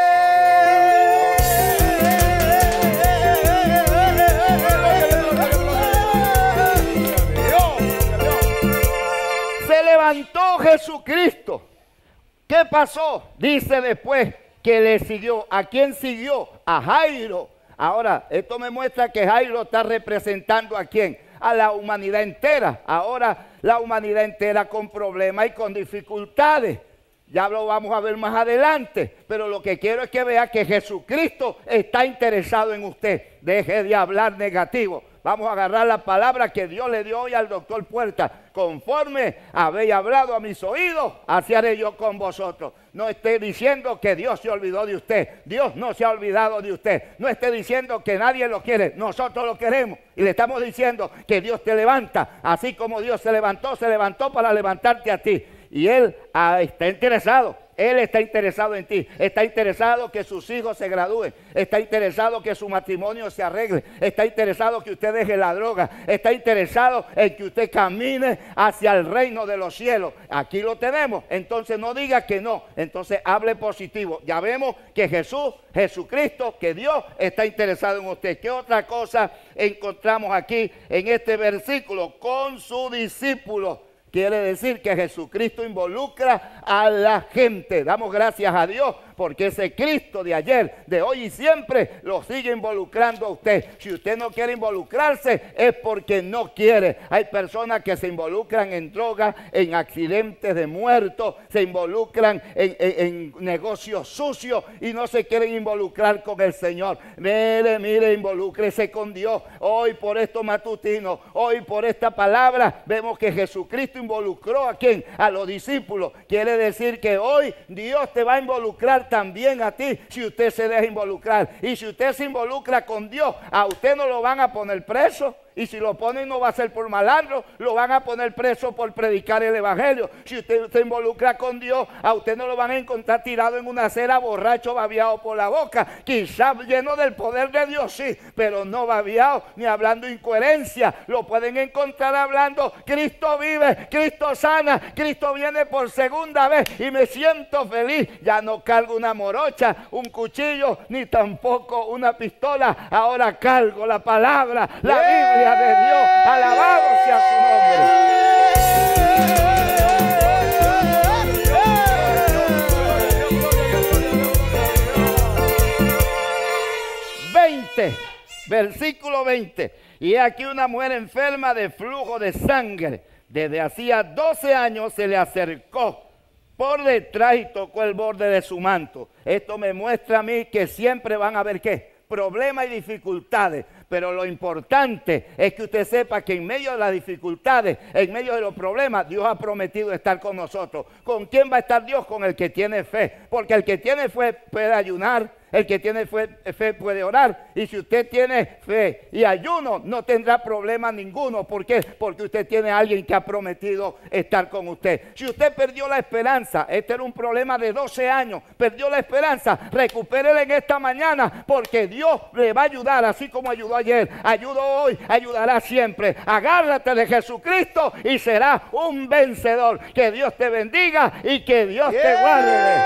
Levantó Jesucristo. ¿Qué pasó? Dice después que le siguió. ¿A quién siguió? A Jairo. Ahora, esto me muestra que Jairo está representando a quién, a la humanidad entera. Ahora la humanidad entera con problemas y con dificultades. Ya lo vamos a ver más adelante, pero lo que quiero es que vea que Jesucristo está interesado en usted. Deje de hablar negativo. Vamos a agarrar la palabra que Dios le dio hoy al doctor Puerta. Conforme habéis hablado a mis oídos, así haré yo con vosotros. No esté diciendo que Dios se olvidó de usted. Dios no se ha olvidado de usted. No esté diciendo que nadie lo quiere. Nosotros lo queremos. Y le estamos diciendo que Dios te levanta. Así como Dios se levantó, se levantó para levantarte a ti. Y Él ah, está interesado. Él está interesado en ti, está interesado que sus hijos se gradúen, está interesado que su matrimonio se arregle, está interesado que usted deje la droga, está interesado en que usted camine hacia el reino de los cielos. Aquí lo tenemos, entonces no diga que no, entonces hable positivo. Ya vemos que Jesús, Jesucristo, que Dios está interesado en usted. ¿Qué otra cosa encontramos aquí en este versículo? Con su discípulo. Quiere decir que Jesucristo involucra a la gente. Damos gracias a Dios porque ese Cristo de ayer, de hoy y siempre lo sigue involucrando a usted. Si usted no quiere involucrarse es porque no quiere. Hay personas que se involucran en drogas, en accidentes de muertos, se involucran en, en, en negocios sucios y no se quieren involucrar con el Señor. Mire, mire, involúcrese con Dios. Hoy por esto matutino, hoy por esta palabra, vemos que Jesucristo involucró a quién, a los discípulos. Quiere decir que hoy Dios te va a involucrar también a ti si usted se deja involucrar. Y si usted se involucra con Dios, a usted no lo van a poner preso. Y si lo ponen no va a ser por malandro, lo van a poner preso por predicar el evangelio. Si usted se involucra con Dios, a usted no lo van a encontrar tirado en una acera borracho, babeado por la boca. Quizás lleno del poder de Dios, sí, pero no babeado ni hablando incoherencia. Lo pueden encontrar hablando, Cristo vive, Cristo sana, Cristo viene por segunda vez y me siento feliz. Ya no cargo una morocha, un cuchillo, ni tampoco una pistola. Ahora cargo la palabra, la Biblia de Dios, alabado sea su nombre. veinte, versículo veinte. Y aquí una mujer enferma de flujo de sangre. Desde hacía doce años se le acercó por detrás y tocó el borde de su manto. Esto me muestra a mí que siempre van a haber, ¿qué? Problemas y dificultades. Pero lo importante es que usted sepa que en medio de las dificultades, en medio de los problemas, Dios ha prometido estar con nosotros. ¿Con quién va a estar Dios? Con el que tiene fe. Porque el que tiene fe puede ayunar, el que tiene fe, fe puede orar. Y si usted tiene fe y ayuno, no tendrá problema ninguno. ¿Por qué? Porque usted tiene a alguien que ha prometido estar con usted. Si usted perdió la esperanza, este era un problema de doce años, perdió la esperanza, recupérela en esta mañana, porque Dios le va a ayudar, así como ayudó ayer, ayudó hoy, ayudará siempre. Agárrate de Jesucristo y serás un vencedor. Que Dios te bendiga y que Dios yeah. te guarde.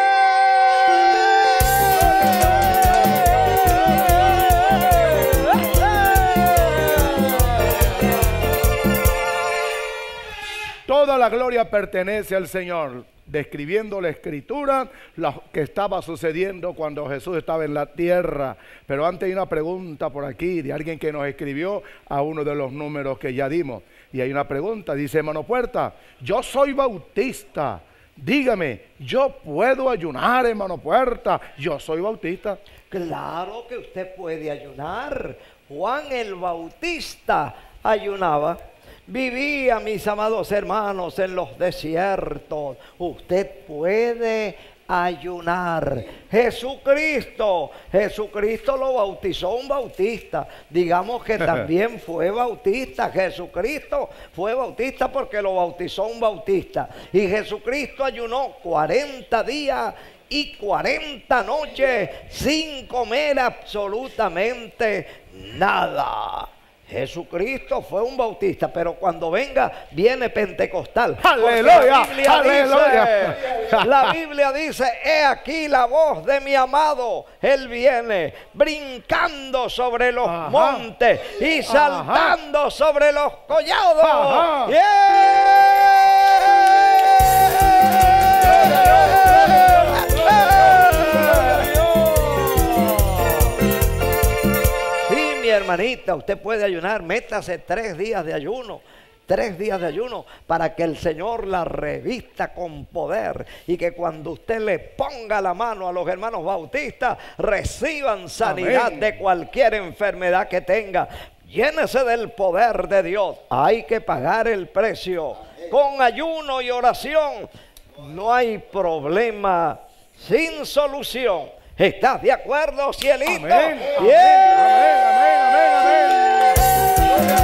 Toda la gloria pertenece al Señor, describiendo la escritura, lo que estaba sucediendo cuando Jesús estaba en la tierra. Pero antes hay una pregunta por aquí de alguien que nos escribió a uno de los números que ya dimos. Y hay una pregunta, dice hermano Puerta, yo soy bautista, dígame, ¿yo puedo ayunar, hermano Puerta? Yo soy bautista. Claro que usted puede ayunar. Juan el Bautista ayunaba. Vivía, mis amados hermanos, en los desiertos. Usted puede ayunar. Jesucristo, Jesucristo lo bautizó un bautista. Digamos que también fue bautista. Jesucristo fue bautista porque lo bautizó un bautista. Y Jesucristo ayunó cuarenta días y cuarenta noches sin comer absolutamente nada. Jesucristo fue un bautista, pero cuando venga, viene Pentecostal. ¡Aleluya! La Biblia, ¡Aleluya! Dice, la Biblia dice, he aquí la voz de mi amado. Él viene brincando sobre los Ajá. montes y saltando Ajá. sobre los collados. Ajá. ¡Yeah! Hermanita, usted puede ayunar, métase tres días de ayuno, tres días de ayuno para que el Señor la revista con poder y que cuando usted le ponga la mano a los hermanos bautistas reciban sanidad Amén. De cualquier enfermedad que tenga. Llénese del poder de Dios. Hay que pagar el precio. Con ayuno y oración no hay problema sin solución. ¿Estás de acuerdo, cielito? Amén, amén, yeah. amén, amén, amén, amén.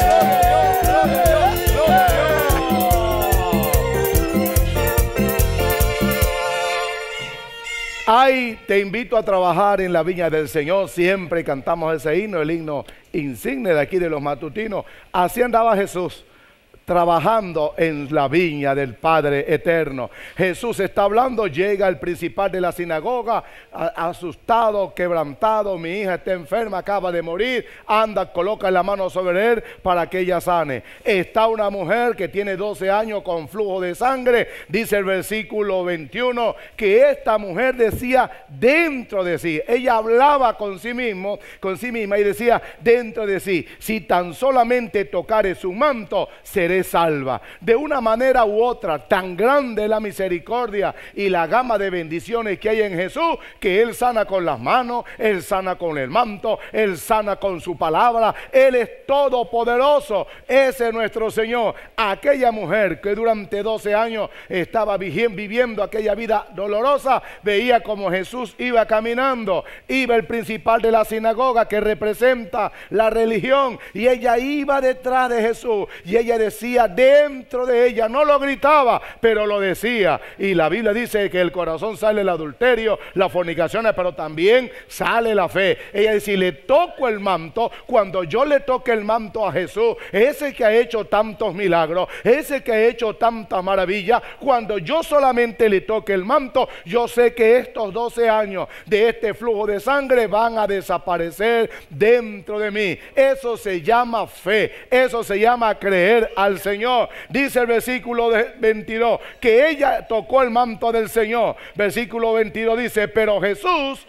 Ay, te invito a trabajar en la viña del Señor. Siempre cantamos ese himno, el himno insigne de aquí de los matutinos. Así andaba Jesús, trabajando en la viña del Padre eterno. Jesús está hablando, llega el principal de la sinagoga, a, asustado, quebrantado, mi hija está enferma, acaba de morir, anda, coloca la mano sobre él para que ella sane. Está una mujer que tiene doce años con flujo de sangre, dice el versículo veintiuno, que esta mujer decía dentro de sí, ella hablaba con sí mismo, con sí misma y decía dentro de sí, si tan solamente tocare su manto, seré salva. De una manera u otra, tan grande es la misericordia y la gama de bendiciones que hay en Jesús, que Él sana con las manos, Él sana con el manto, Él sana con su palabra. Él es todopoderoso. Ese es nuestro Señor. Aquella mujer que durante doce años estaba viviendo aquella vida dolorosa, veía como Jesús iba caminando, iba el principal de la sinagoga que representa la religión, y ella iba detrás de Jesús y ella decía dentro de ella, no lo gritaba, pero lo decía. Y la Biblia dice que el corazón sale el adulterio, las fornicaciones, pero también sale la fe. Ella dice, si le toco el manto, cuando yo le toque el manto a Jesús, ese que ha hecho tantos milagros, ese que ha hecho tanta maravilla, cuando yo solamente le toque el manto, yo sé que estos doce años de este flujo de sangre van a desaparecer dentro de mí. Eso se llama fe, eso se llama creer al Señor. Dice el versículo veintidós que ella tocó el manto del Señor. Versículo veintidós dice, pero Jesús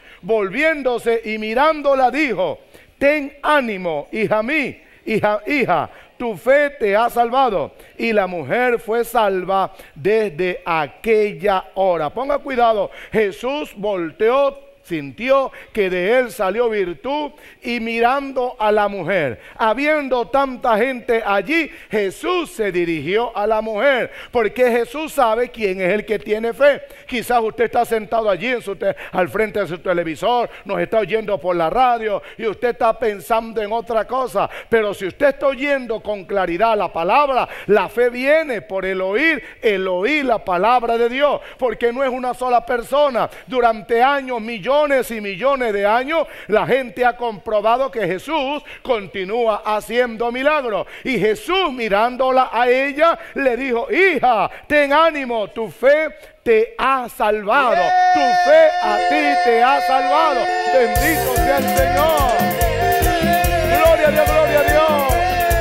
volviéndose y mirándola dijo, ten ánimo, hija mí, hija, hija, tu fe te ha salvado. Y la mujer fue salva desde aquella hora. Ponga cuidado, Jesús volteó, sintió que de él salió virtud y mirando a la mujer, habiendo tanta gente allí, Jesús se dirigió a la mujer, porque Jesús sabe quién es el que tiene fe. Quizás usted está sentado allí en su te al frente de su televisor, nos está oyendo por la radio y usted está pensando en otra cosa, pero si usted está oyendo con claridad la palabra, la fe viene por el oír, el oír la palabra de Dios, porque no es una sola persona. Durante años, millones y millones de años, la gente ha comprobado que Jesús continúa haciendo milagros. Y Jesús, mirándola a ella, le dijo: hija, ten ánimo, tu fe te ha salvado. Tu fe a ti te ha salvado. Bendito sea el Señor. Gloria a Dios, gloria a Dios.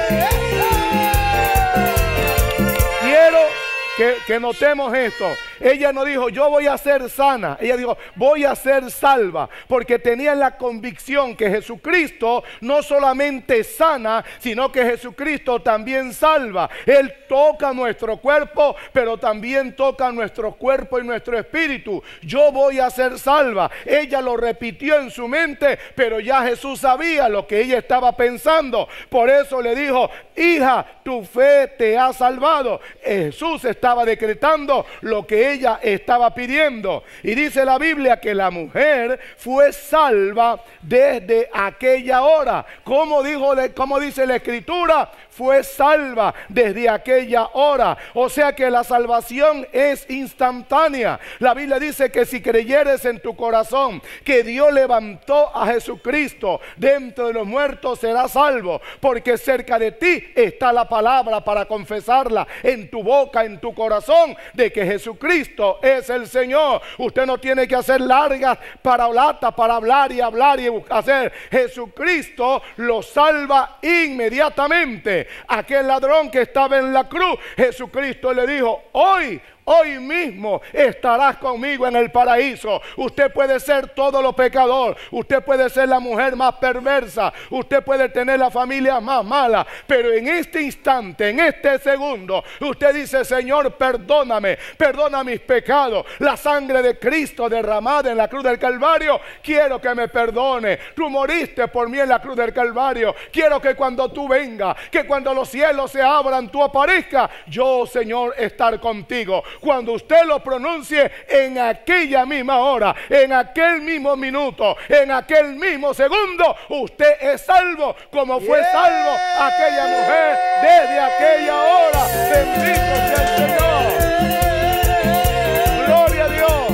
Quiero que, que notemos esto. Ella no dijo: yo voy a ser sana. Ella dijo: voy a ser salva, porque tenía la convicción que Jesucristo no solamente sana, sino que Jesucristo también salva. Él toca nuestro cuerpo, pero también toca nuestro cuerpo y nuestro espíritu. Yo voy a ser salva. Ella lo repitió en su mente, pero ya Jesús sabía lo que ella estaba pensando. Por eso le dijo: hija, tu fe te ha salvado. Jesús estaba decretando lo que ella ella estaba pidiendo. Y dice la Biblia que la mujer fue salva desde aquella hora. Como dijo, como dice la Escritura, fue salva desde aquella hora. O sea que la salvación es instantánea. La Biblia dice que si creyeres en tu corazón que Dios levantó a Jesucristo dentro de los muertos, serás salvo, porque cerca de ti está la palabra para confesarla en tu boca, en tu corazón, de que Jesucristo es el Señor. Usted no tiene que hacer largas paraulatas para hablar y hablar y hacer. Jesucristo lo salva inmediatamente. Aquel ladrón que estaba en la cruz, Jesucristo le dijo: hoy hoy mismo estarás conmigo en el paraíso. Usted puede ser todo lo pecador, usted puede ser la mujer más perversa, usted puede tener la familia más mala, pero en este instante, en este segundo, usted dice: Señor, perdóname, perdona mis pecados. La sangre de Cristo derramada en la cruz del Calvario, quiero que me perdone. Tú moriste por mí en la cruz del Calvario. Quiero que cuando tú vengas, que cuando los cielos se abran, tú aparezcas. Yo, Señor, estar contigo. Cuando usted lo pronuncie, en aquella misma hora, en aquel mismo minuto, en aquel mismo segundo, usted es salvo, como fue yeah. salvo aquella mujer desde aquella hora. Bendito sea el Señor. Gloria a Dios.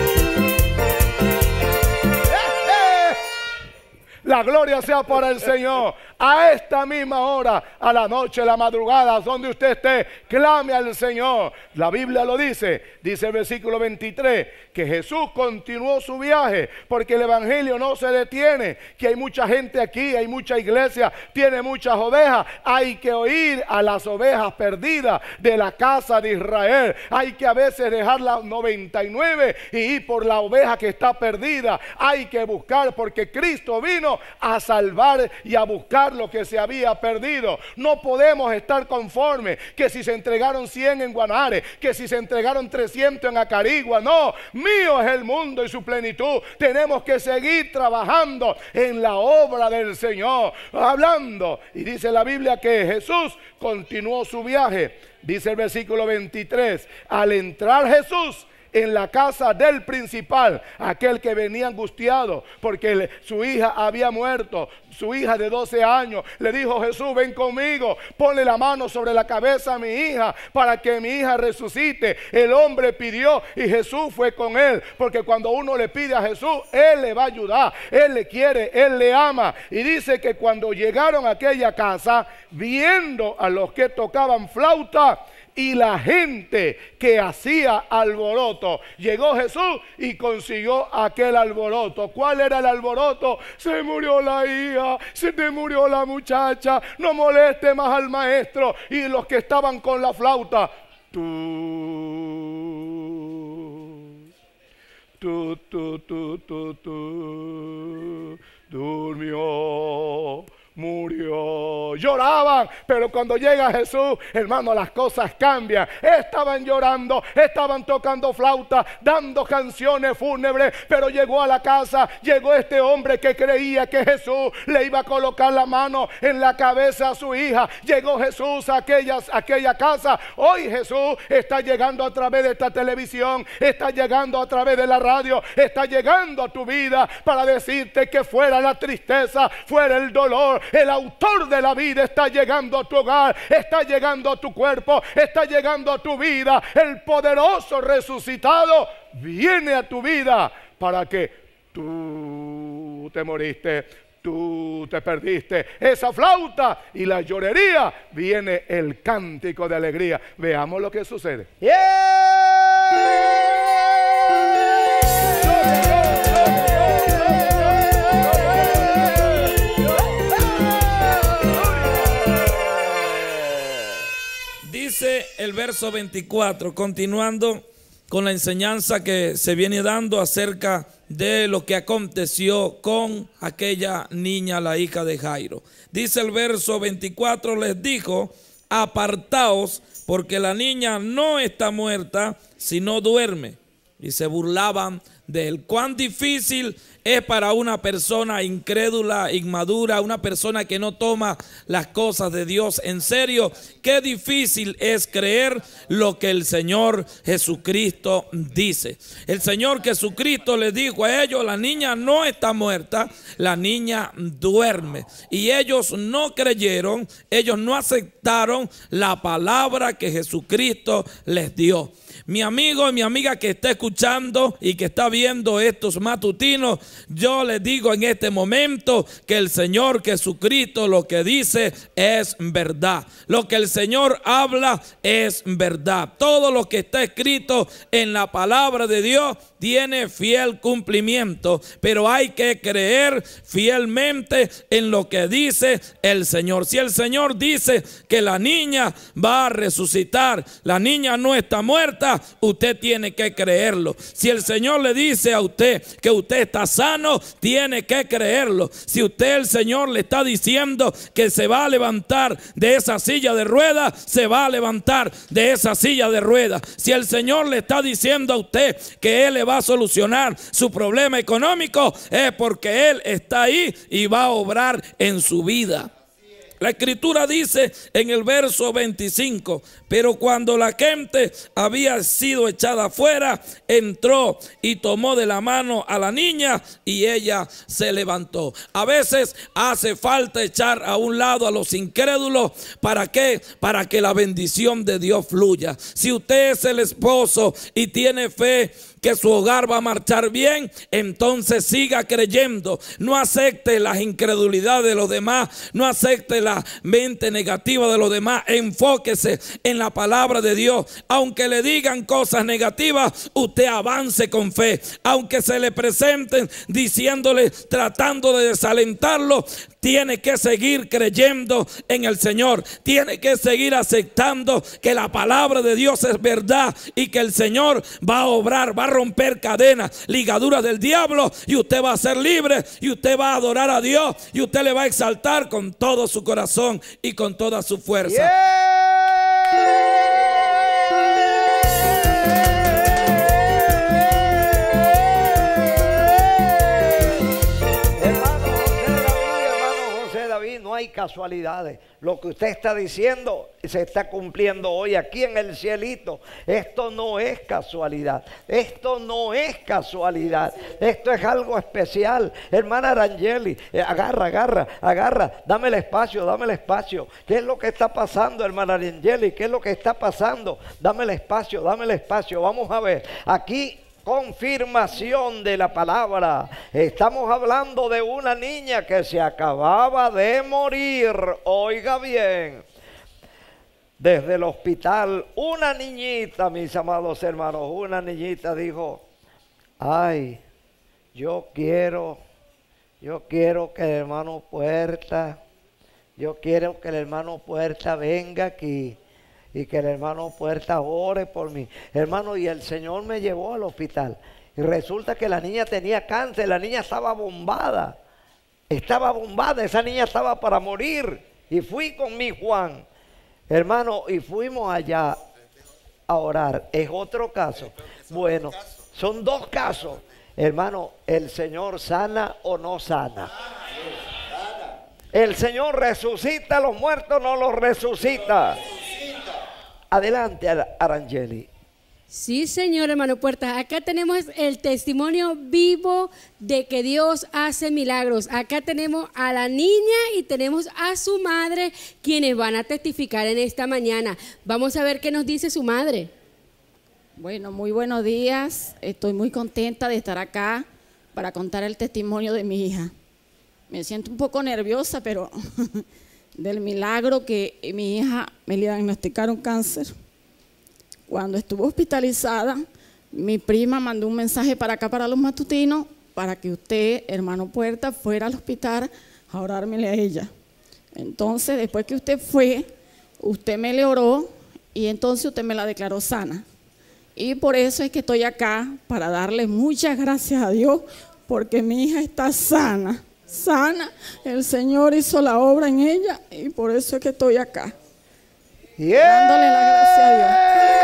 La gloria sea para el Señor. A esta misma hora, a la noche, a la madrugada, donde usted esté, clame al Señor. La Biblia lo dice, dice el versículo veintitrés, que Jesús continuó su viaje, porque el evangelio no se detiene, que hay mucha gente aquí, hay mucha iglesia, tiene muchas ovejas. Hay que oír a las ovejas perdidas de la casa de Israel. Hay que a veces dejar las noventa y nueve y ir por la oveja que está perdida. Hay que buscar, porque Cristo vino a salvar y a buscar lo que se había perdido. No podemos estar conformes que si se entregaron cien en Guanare, que si se entregaron trescientos en Acarigua. No, mío es el mundo y su plenitud. Tenemos que seguir trabajando en la obra del Señor, hablando. Y dice la Biblia que Jesús continuó su viaje. Dice el versículo veintitrés, al entrar Jesús en la casa del principal, aquel que venía angustiado porque le, su hija había muerto, su hija de doce años, le dijo: Jesús, ven conmigo, ponle la mano sobre la cabeza a mi hija para que mi hija resucite. El hombre pidió y Jesús fue con él, porque cuando uno le pide a Jesús, Él le va a ayudar, Él le quiere, Él le ama. Y dice que cuando llegaron a aquella casa, viendo a los que tocaban flauta y la gente que hacía alboroto, llegó Jesús y consiguió aquel alboroto. ¿Cuál era el alboroto? Se murió la hija, se te murió la muchacha, no moleste más al maestro. Y los que estaban con la flauta, tú, tú, tú, tú, tú, tú, durmió murió. Lloraban, pero cuando llega Jesús, hermano, las cosas cambian. Estaban llorando, estaban tocando flauta, dando canciones fúnebres, pero llegó a la casa, llegó este hombre que creía que Jesús le iba a colocar la mano en la cabeza a su hija. Llegó Jesús a aquella, a aquella casa. Hoy Jesús está llegando a través de esta televisión, está llegando a través de la radio, está llegando a tu vida para decirte que fuera la tristeza, fuera el dolor, el autor de la vida está llegando a tu hogar, está llegando a tu cuerpo, está llegando a tu vida. El poderoso resucitado viene a tu vida para que tú te moriste, tú te perdiste. Esa flauta y la llorería, viene el cántico de alegría. Veamos lo que sucede. ¡Yeah! Dice el verso veinticuatro, continuando con la enseñanza que se viene dando acerca de lo que aconteció con aquella niña, la hija de Jairo. Dice el verso veinticuatro, les dijo: apartaos, porque la niña no está muerta, sino duerme. Y se burlaban de él. Cuán difícil es para una persona incrédula, inmadura, una persona que no toma las cosas de Dios en serio. Qué difícil es creer lo que el Señor Jesucristo dice. El Señor Jesucristo les dijo a ellos: la niña no está muerta, la niña duerme. Y ellos no creyeron, ellos no aceptaron la palabra que Jesucristo les dio. Mi amigo y mi amiga que está escuchando y que está viendo estos matutinos, yo les digo en este momento que el Señor Jesucristo lo que dice es verdad. Lo que el Señor habla es verdad. Todo lo que está escrito en la palabra de Dios tiene fiel cumplimiento, pero hay que creer fielmente en lo que dice el Señor. Si el Señor dice que la niña va a resucitar, la niña no está muerta, usted tiene que creerlo. Si el Señor le dice a usted que usted está sano, tiene que creerlo. Si usted, el Señor, le está diciendo que se va a levantar de esa silla de ruedas, se va a levantar de esa silla de ruedas. Si el Señor le está diciendo a usted que Él le va a solucionar su problema económico, es porque Él está ahí y va a obrar en su vida. La Escritura dice en el verso veinticinco: pero cuando la gente había sido echada afuera, entró y tomó de la mano a la niña y ella se levantó. A veces hace falta echar a un lado a los incrédulos. ¿Para qué? Para que la bendición de Dios fluya. Si usted es el esposo y tiene fe que su hogar va a marchar bien, entonces siga creyendo. No acepte las incredulidades de los demás, no acepte la mente negativa de los demás. Enfóquese en la palabra de Dios. Aunque le digan cosas negativas, usted avance con fe. Aunque se le presenten diciéndole, tratando de desalentarlo, tiene que seguir creyendo en el Señor. Tiene que seguir aceptando que la palabra de Dios es verdad y que el Señor va a obrar, va a romper cadenas, ligaduras del diablo, y usted va a ser libre y usted va a adorar a Dios y usted le va a exaltar con todo su corazón y con toda su fuerza. Yeah. No hay casualidades. Lo que usted está diciendo se está cumpliendo hoy aquí en el cielito. Esto no es casualidad. Esto no es casualidad. Esto es algo especial. Hermana Arangeli, eh, agarra, agarra, agarra. Dame el espacio, dame el espacio. ¿Qué es lo que está pasando, hermana Arangeli? ¿Qué es lo que está pasando? Dame el espacio, dame el espacio. Vamos a ver. Aquí, confirmación de la palabra. Estamos hablando de una niña que se acababa de morir. Oiga bien, desde el hospital, una niñita, mis amados hermanos, una niñita dijo: ay, yo quiero, yo quiero que el hermano Puerta, yo quiero que el hermano Puerta venga aquí y que el hermano Puerta ore por mí. Hermano, y el Señor me llevó al hospital. Y resulta que la niña tenía cáncer, la niña estaba bombada. estaba bombada, esa niña estaba para morir. Y fui con mi Juan, hermano, y fuimos allá a orar. Es otro caso. Bueno, son dos casos. Hermano, ¿el Señor sana o no sana? El Señor resucita a los muertos, no los resucita. Adelante, Arangeli. Sí, señor, hermano Puertas. Acá tenemos el testimonio vivo de que Dios hace milagros. Acá tenemos a la niña y tenemos a su madre, quienes van a testificar en esta mañana. Vamos a ver qué nos dice su madre. Bueno, muy buenos días. Estoy muy contenta de estar acá para contar el testimonio de mi hija. Me siento un poco nerviosa, pero del milagro que mi hija me le diagnosticaron cáncer. Cuando estuvo hospitalizada, mi prima mandó un mensaje para acá, para los matutinos, para que usted, hermano Puerta, fuera al hospital a orármele a ella. Entonces, después que usted fue, usted me le oró y entonces usted me la declaró sana. Y por eso es que estoy acá, para darle muchas gracias a Dios, porque mi hija está sana, sana. El Señor hizo la obra en ella y por eso es que estoy acá. Yeah. Dándole la gracia a Dios.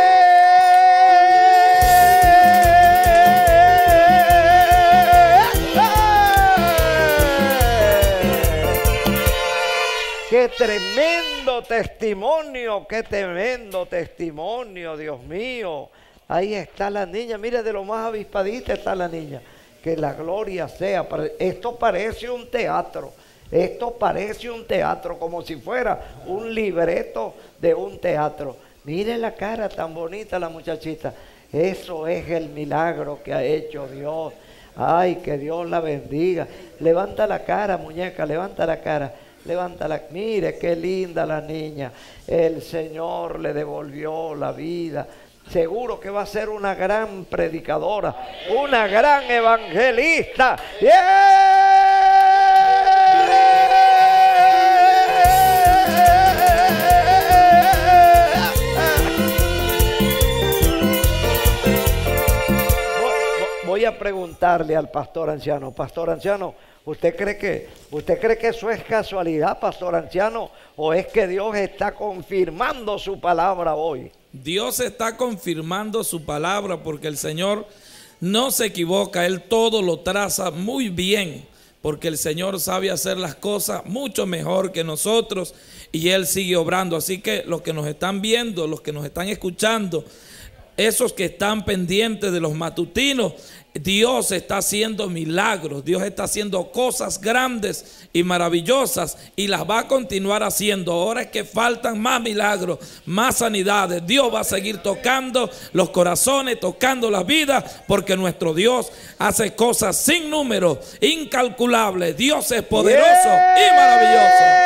¡Qué tremendo testimonio! ¡Qué tremendo testimonio, Dios mío! Ahí está la niña, mire, de lo más avispadita está la niña. Que la gloria sea. Esto parece un teatro. Esto parece un teatro, como si fuera un libreto de un teatro. Mire la cara tan bonita la muchachita. Eso es el milagro que ha hecho Dios. Ay, que Dios la bendiga. Levanta la cara, muñeca, levanta la cara. Levántala, mire qué linda la niña. El Señor le devolvió la vida. Seguro que va a ser una gran predicadora, una gran evangelista. ¡Yeah! Voy a preguntarle al pastor anciano, pastor anciano, ¿Usted cree que, usted cree que eso es casualidad, pastor anciano? ¿O es que Dios está confirmando su palabra hoy? Dios está confirmando su palabra porque el Señor no se equivoca. Él todo lo traza muy bien porque el Señor sabe hacer las cosas mucho mejor que nosotros y Él sigue obrando. Así que los que nos están viendo, los que nos están escuchando, esos que están pendientes de los matutinos, Dios está haciendo milagros, Dios está haciendo cosas grandes y maravillosas y las va a continuar haciendo. Ahora es que faltan más milagros, más sanidades. Dios va a seguir tocando los corazones, tocando las vidas, porque nuestro Dios hace cosas sin número, incalculables. Dios es poderoso yeah. y maravilloso.